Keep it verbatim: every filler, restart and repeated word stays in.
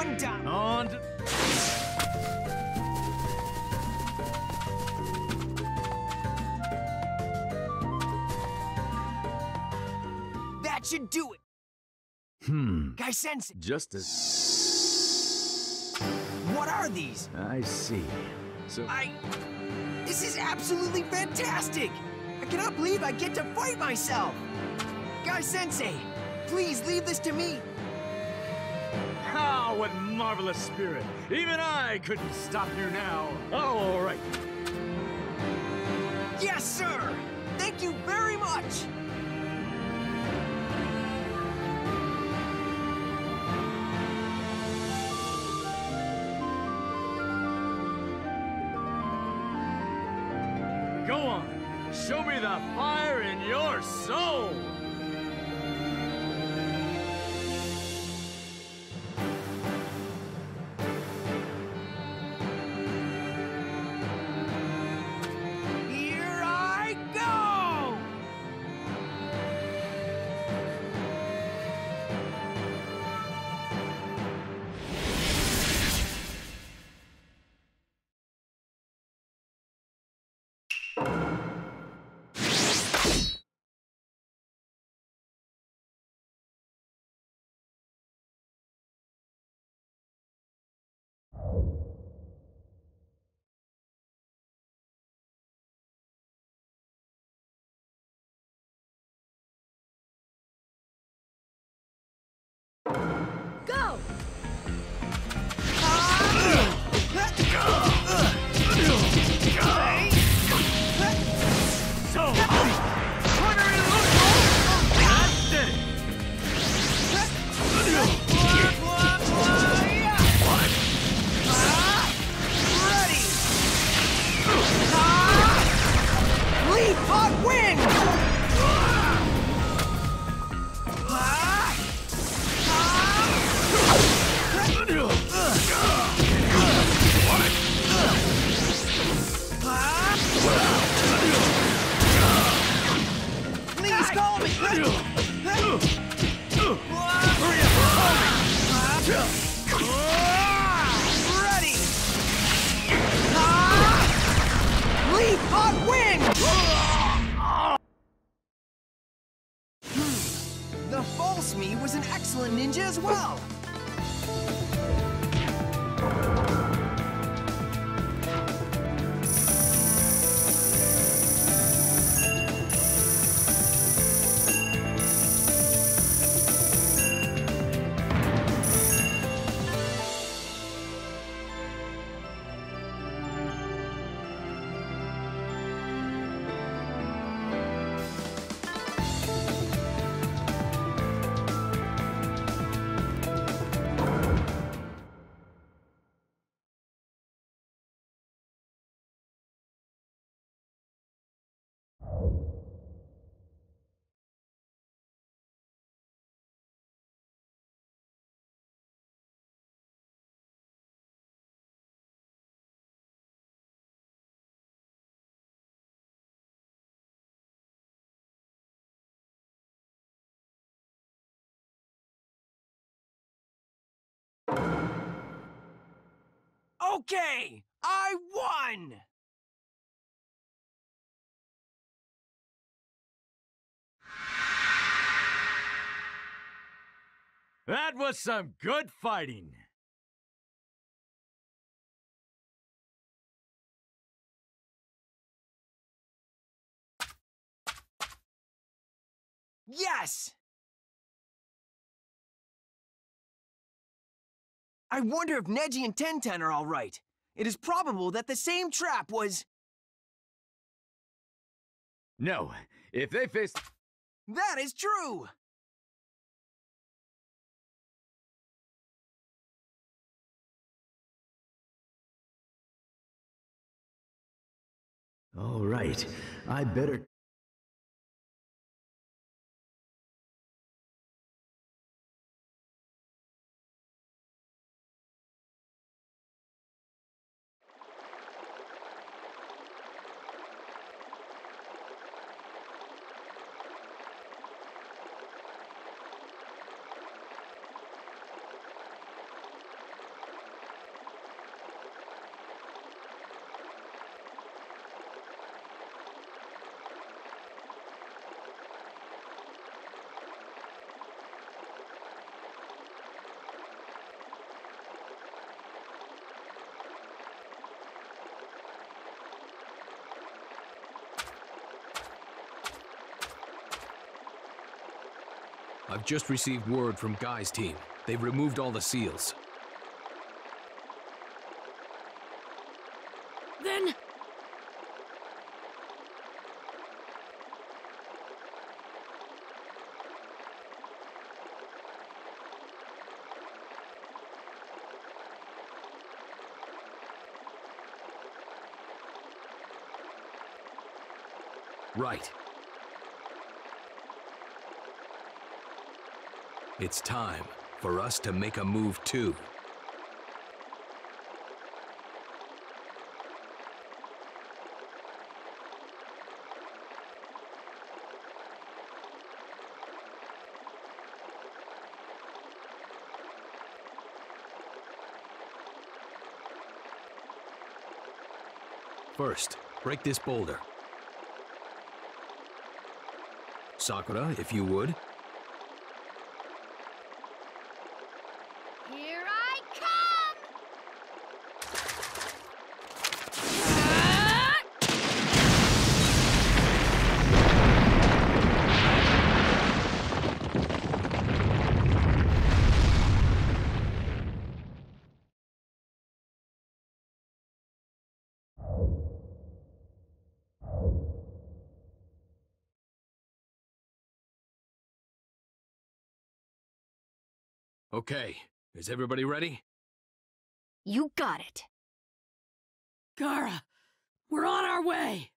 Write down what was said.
On down. On to... That should do it. Hmm. Guy Sensei, Just as... what are these? I see. So... I... This is absolutely fantastic! I cannot believe I get to fight myself! Guy Sensei, please leave this to me. Ah, what marvelous spirit! Even I couldn't stop you now. Oh, all right. Yes, sir! Thank you very much! Go on. Show me the fire in your soul! Here I go! Go! So... That's it! Ready! Leap hot wind! Please call me! Ready! Leap hot wind! Hmm. The false me was an excellent ninja as well. Okay, I won! That was some good fighting. Yes! I wonder if Neji and Tenten are all right. It is probable that the same trap was... No, if they face... That is true! All right, I better... I've just received word from Guy's team. They've removed all the seals. Then... Right. It's time for us to make a move too. First, break this boulder. Sakura, if you would. Here I come! Okay, is everybody ready? You got it. Gaara, we're on our way!